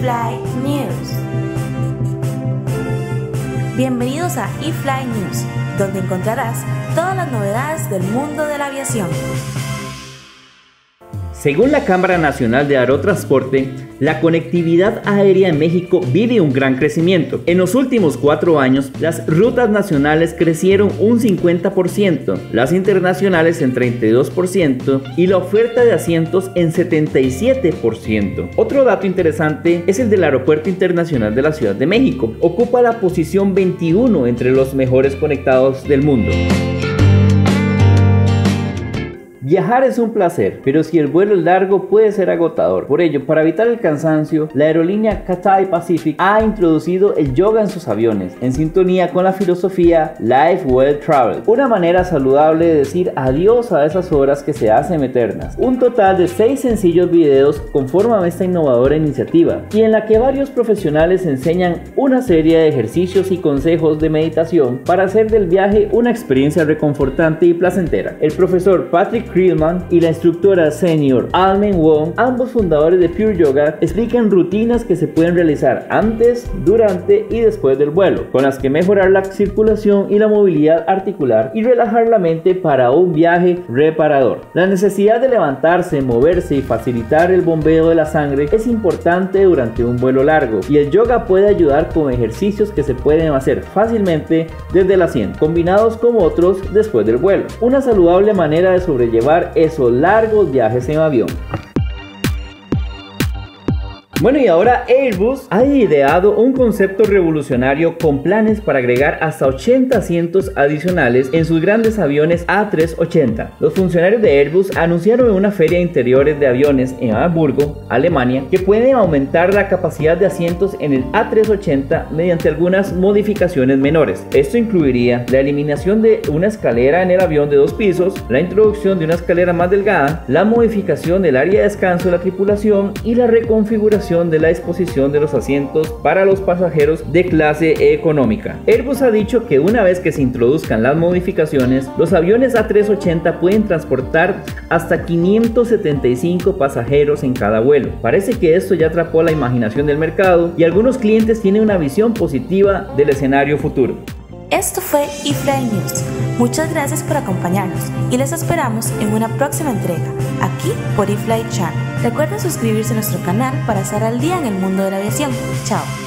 eFly News. Bienvenidos a eFly News, donde encontrarás todas las novedades del mundo de la aviación. Según la Cámara Nacional de Aerotransporte, la conectividad aérea en México vive un gran crecimiento. En los últimos 4 años, las rutas nacionales crecieron un 50%, las internacionales en 32% y la oferta de asientos en 77%. Otro dato interesante es el del Aeropuerto Internacional de la Ciudad de México. Ocupa la posición 21 entre los mejores conectados del mundo. Viajar es un placer, pero si el vuelo es largo puede ser agotador. Por ello, para evitar el cansancio, la aerolínea Cathay Pacific ha introducido el yoga en sus aviones, en sintonía con la filosofía Life Well Traveled, una manera saludable de decir adiós a esas horas que se hacen eternas. Un total de 6 sencillos videos conforman esta innovadora iniciativa, y en la que varios profesionales enseñan una serie de ejercicios y consejos de meditación para hacer del viaje una experiencia reconfortante y placentera. El profesor Patrick Krillman y la instructora senior Almen Wong, ambos fundadores de Pure Yoga, explican rutinas que se pueden realizar antes, durante y después del vuelo, con las que mejorar la circulación y la movilidad articular y relajar la mente para un viaje reparador. La necesidad de levantarse, moverse y facilitar el bombeo de la sangre es importante durante un vuelo largo, y el yoga puede ayudar con ejercicios que se pueden hacer fácilmente desde el asiento, combinados con otros después del vuelo. Una saludable manera de sobrellevar esos largos viajes en avión. Bueno, y ahora Airbus ha ideado un concepto revolucionario con planes para agregar hasta 80 asientos adicionales en sus grandes aviones A380. Los funcionarios de Airbus anunciaron en una feria de interiores de aviones en Hamburgo, Alemania, que pueden aumentar la capacidad de asientos en el A380 mediante algunas modificaciones menores. Esto incluiría la eliminación de una escalera en el avión de 2 pisos, la introducción de una escalera más delgada, la modificación del área de descanso de la tripulación y la reconfiguración de la disposición de los asientos para los pasajeros de clase económica. Airbus ha dicho que una vez que se introduzcan las modificaciones, los aviones A380 pueden transportar hasta 575 pasajeros en cada vuelo. Parece que esto ya atrapó la imaginación del mercado y algunos clientes tienen una visión positiva del escenario futuro. Esto fue eFly News. Muchas gracias por acompañarnos y les esperamos en una próxima entrega, aquí por eFly Channel. Recuerden suscribirse a nuestro canal para estar al día en el mundo de la aviación. Chao.